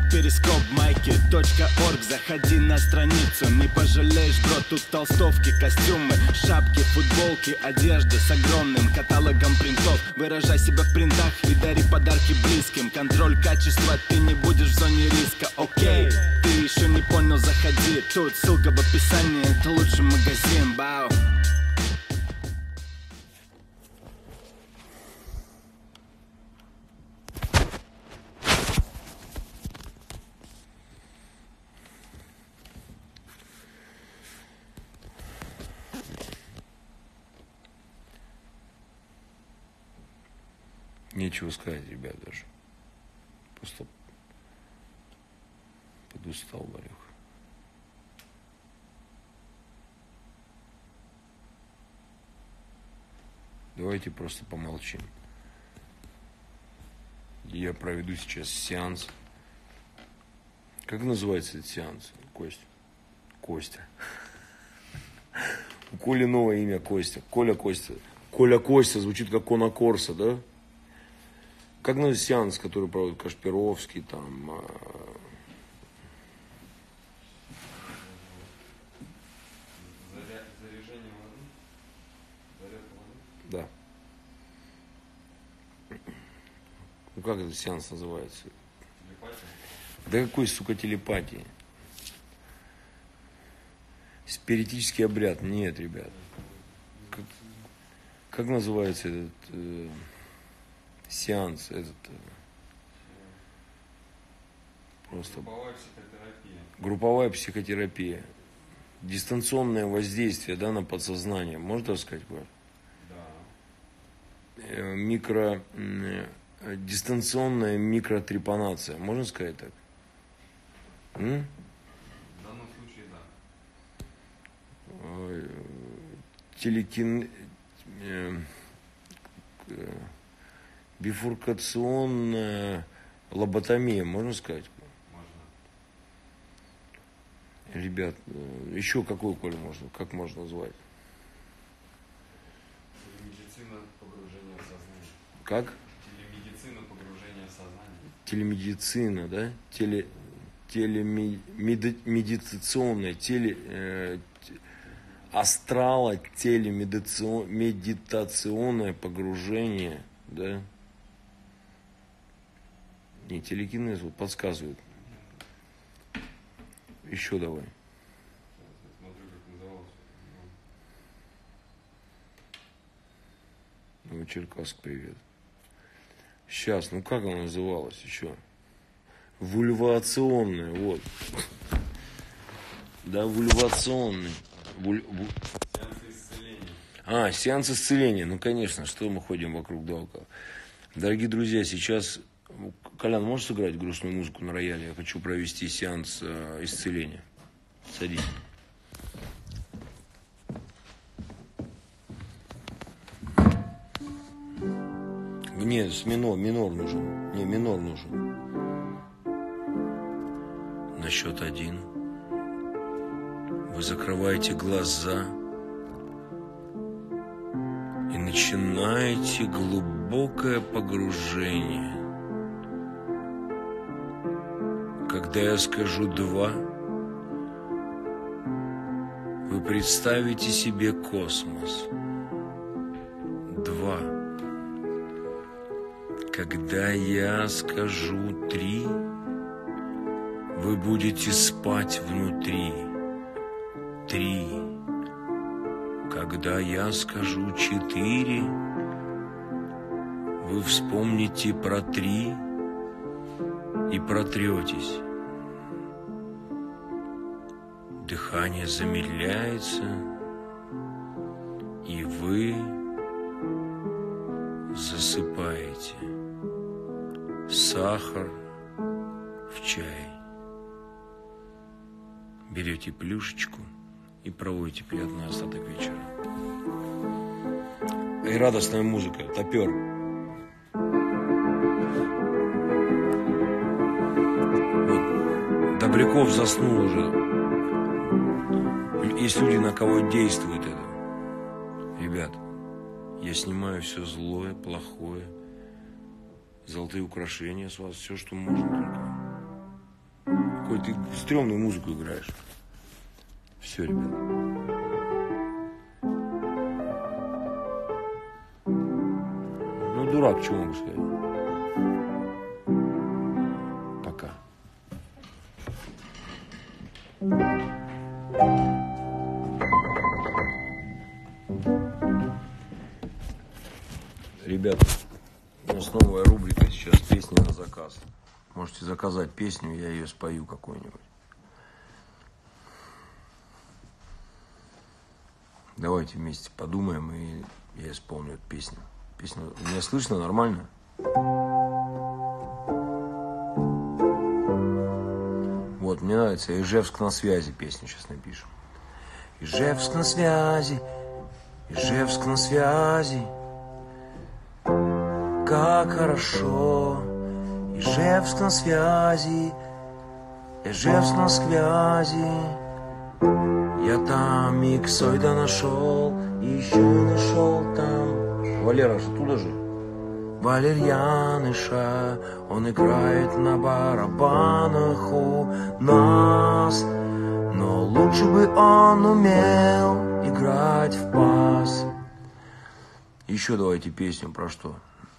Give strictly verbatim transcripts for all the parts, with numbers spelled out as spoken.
перископ майки точка орг. Заходи на страницу, не пожалеешь, бро. Тут толстовки, костюмы, шапки, футболки, одежда с огромным каталогом принтов. Выражай себя в принтах и дари подарки близким. Контроль качества, ты не будешь в зоне риска. Окей, ты еще не понял, заходи. Тут ссылка в описании, это лучший магазин. Бау. Нечего сказать, ребят, даже. Просто подустал, Варюх. Давайте просто помолчим. Я проведу сейчас сеанс. Как называется этот сеанс, Костя? Костя. У Коли новое имя Костя. Коля Костя. Коля Костя звучит как Кона Корса, да? Как называется сеанс, который проводит Кашпировский, там... Заряжение воды? Заряд воды? Да. Ну как этот сеанс называется? Телепатия? Да какой, сука, телепатии? Спиритический обряд. Нет, ребят. Как, как называется этот э, сеанс? Этот, э, просто... Групповая психотерапия. Групповая психотерапия. Дистанционное воздействие, да, на подсознание. Можно так сказать, Вар? Да. Э, микро... Э, дистанционная микротрепанация. Можно сказать так? М? В данном случае, да. Телекин... э, э, бифуркационная лоботомия, можно сказать? Можно. Ребят, э, еще какой, Коля, можно? Как можно назвать? Телемедицина погружения в сознание. Как? Телемедицина погружения в сознание. Телемедицина, да? Теле... Телемедитационное, теле... Э, астрала, телемедитационное погружение, да? Не, телекинез вот подсказывает. Еще давай. Сейчас я смотрю, как называлось. Ну, Черкасск, привет. Сейчас, ну как оно называлось еще? Вульвационное, вот. Да, вульвационный. Вуль... Сеанс исцеления. А, сеанс исцеления. Ну, конечно, что мы ходим вокруг да около. Дорогие друзья, сейчас... Колян, можешь сыграть грустную музыку на рояле? Я хочу провести сеанс э, исцеления. Садись. Нет, с минор, минор нужен. Не, минор нужен. На счет один. Вы закрываете глаза и начинаете глубокое погружение. Когда я скажу «два», вы представите себе космос. Два. Когда я скажу «три», вы будете спать внутри. Три. Когда я скажу «четыре», вы вспомните про три и протретесь. Дыхание замедляется, и вы засыпаете. Сахар в чай. Берете плюшечку и проводите приятный остаток вечера. И радостная музыка, топер. Вот. Добряков заснул уже. Есть люди, на кого действует это. Ребят, я снимаю все злое, плохое, золотые украшения с вас, все, что можно только. Коль, ты стрёмную музыку играешь. Все, ребят. Ну, дурак, чего могу сказать? Пока. Ребята, у нас новая рубрика сейчас «Песни на заказ». Можете заказать песню, я ее спою какую-нибудь. Давайте вместе подумаем, и я исполню эту песню. Песню. Меня слышно нормально? Вот, мне нравится «Ижевск на связи» песню сейчас напишем. Ижевск на связи, Ижевск на связи, как хорошо. Ижевск на связи, Ижевск на связи. Я там Иксойда нашел, и еще нашел там. Валера же туда же. Валерьяныша, он играет на барабанах у нас. Но лучше бы он умел играть в пас. Еще давайте песню про что?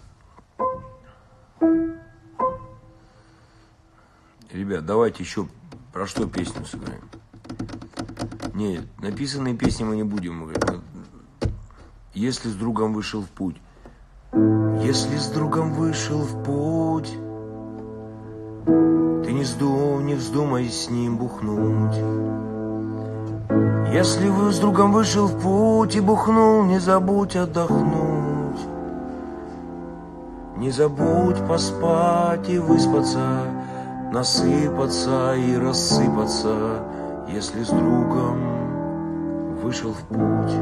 Ребят, давайте еще про что песню сыграем? Нет, написанные песни мы не будем играть. Если с другом вышел в путь. Если с другом вышел в путь, ты не, сду, не вздумай с ним бухнуть. Если вы с другом вышел в путь и бухнул, не забудь отдохнуть. Не забудь поспать и выспаться, насыпаться и рассыпаться, если с другом вышел в путь.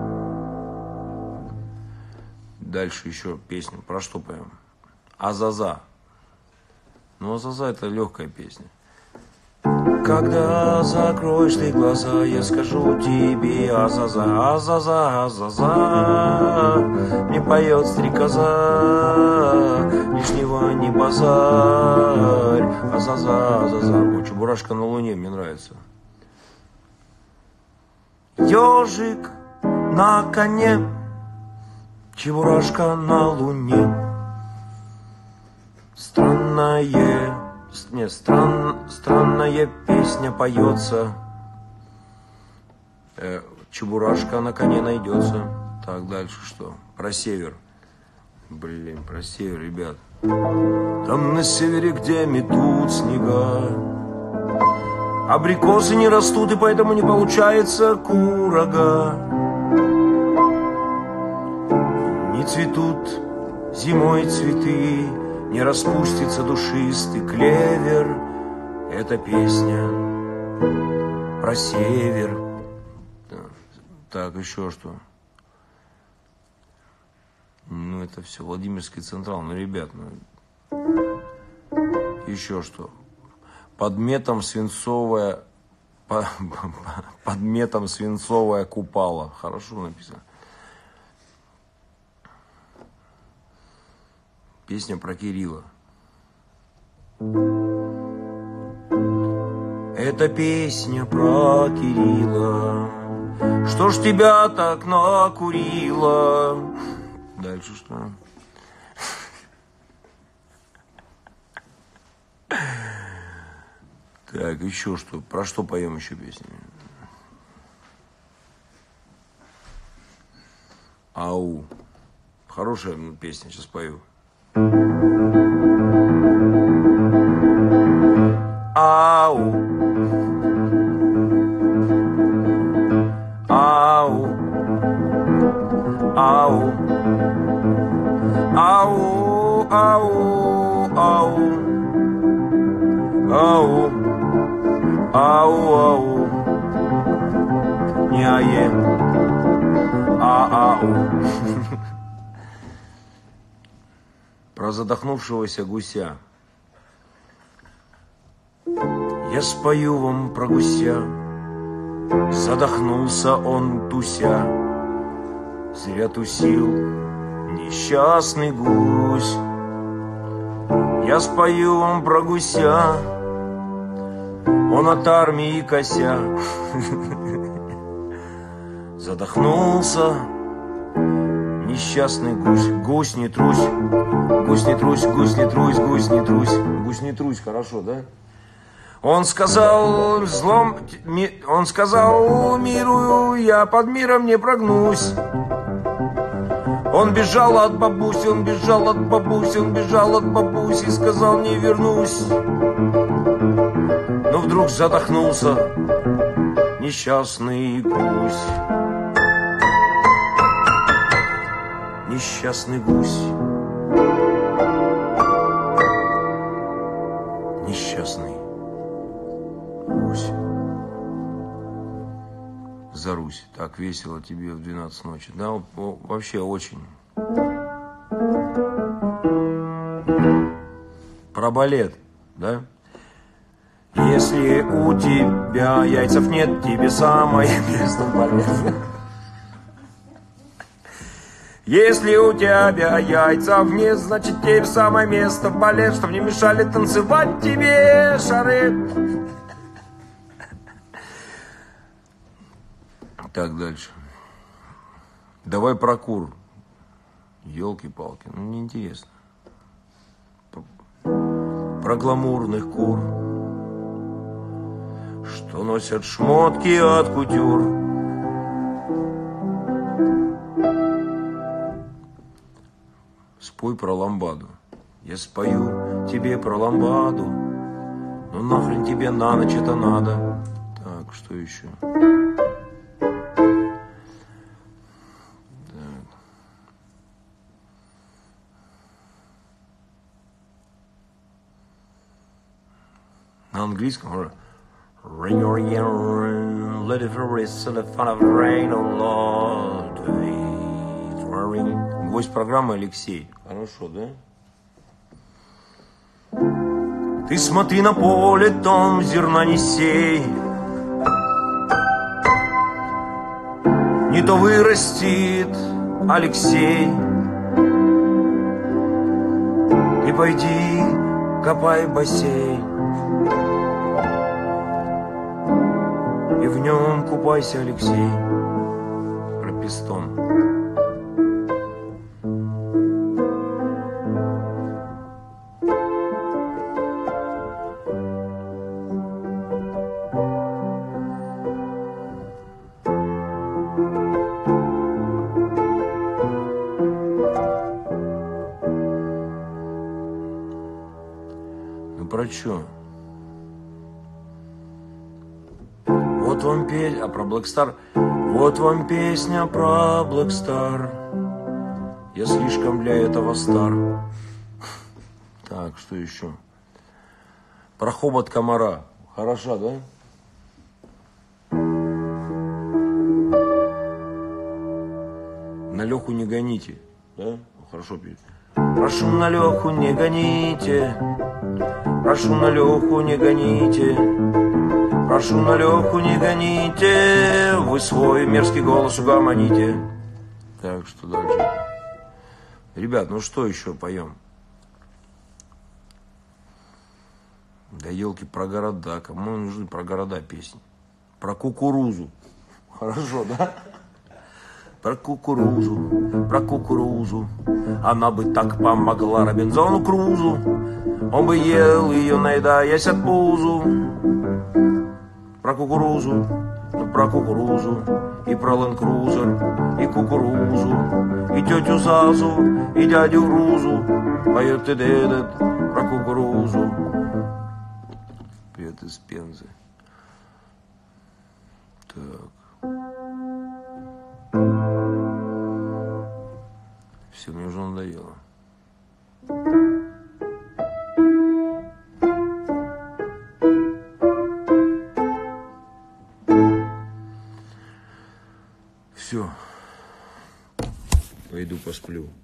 Дальше еще песню. Про что поем? Азаза. Ну, Азаза это легкая песня. Когда закроешь ты глаза, я скажу тебе Азаза, Азаза, Азаза. Мне поет стрекоза, лишнего не базарь. Азаза, Азаза. О, Чебурашка на луне мне нравится. Ежик на коне, Чебурашка на луне. Странная, не, стран, странная песня поется. Э, Чебурашка на коне найдется. Так, дальше что? Про север. Блин, про север, ребят. Там на севере, где метут снега, абрикосы не растут, и поэтому не получается курага. Не цветут зимой цветы, не распустится душистый клевер. Это песня про север. Так, еще что? Ну, это все Владимирский Централ. Ну, ребят, ну... Еще что? Под метом свинцовая... Под, под метом свинцовая купала. Хорошо написано. Песня про Кирилла. Это песня про Кирилла. Что ж тебя так накурило? Дальше что? Так, еще что? Про что поем еще песню? Ау. Хорошая песня, сейчас пою. Ау. Ау. Ау. Ау. Ау. Ау. Ау. Ау. Ау. Не-е. А-ау. Про задохнувшегося гуся. Я спою вам про гуся. Задохнулся он туся. Зря тусил несчастный гусь. Я спою вам про гуся. он от армии кося. Задохнулся несчастный гусь. Гусь не трусь, гусь не трусь, гусь не трусь, гусь не трусь. Гусь не трусь, хорошо, да? Он сказал, злом, ми, он сказал миру, я под миром не прогнусь. Он бежал от бабуси, он бежал от бабуси, он бежал от бабуси и сказал, не вернусь. Но вдруг задохнулся несчастный гусь. Несчастный гусь. Несчастный гусь. За Русь. Так весело тебе в двенадцать ночи. Да, вообще очень. Про балет, да? Если у тебя яйцев нет, тебе самое место в балет. Если у тебя яйцев нет, значит тебе самое место в балет, чтобы не мешали танцевать тебе шары. Так, дальше. Давай про кур. Ёлки-палки, ну неинтересно. Про гламурных кур, что носят шмотки от кутюр. Спой про ламбаду. Я спою тебе про ламбаду. Ну нахрен тебе на ночь это надо. Так, что еще? На английском Ring your ear, let it rest in the fun of rain, oh Lord. Гость программы Алексей. Хорошо, да? Ты смотри на поле, том зерна не сей. Не то вырастет Алексей. Ты пойди, копай бассейн. И в нем купайся, Алексей. Про пистон. Ну про чё? Вот вам песня, а про Blackstar. Вот вам песня про Blackstar. Я слишком для этого стар. Так, что еще? Про хобот комара. Хороша, да? На Леху не гоните. Да? Хорошо пишет. Прошу на Леху не гоните. Прошу на Леху не гоните. Прошу на Леху не гоните, вы свой мерзкий голос угомоните. Так, что дальше? Ребят, ну что еще поем? Да елки, про города. Кому нужны про города песни? Про кукурузу. Хорошо, да? Про кукурузу, про кукурузу. Она бы так помогла Робинзону Крузу. Он бы ел ее, наедаясь от пузу. Про кукурузу, про кукурузу, и про ленд-крузер, и кукурузу, и тетю Зазу, и дядю Рузу. Поет и дедет про кукурузу. Привет из Пензы. Так. Все, мне уже надоело. Все. Пойду посплю.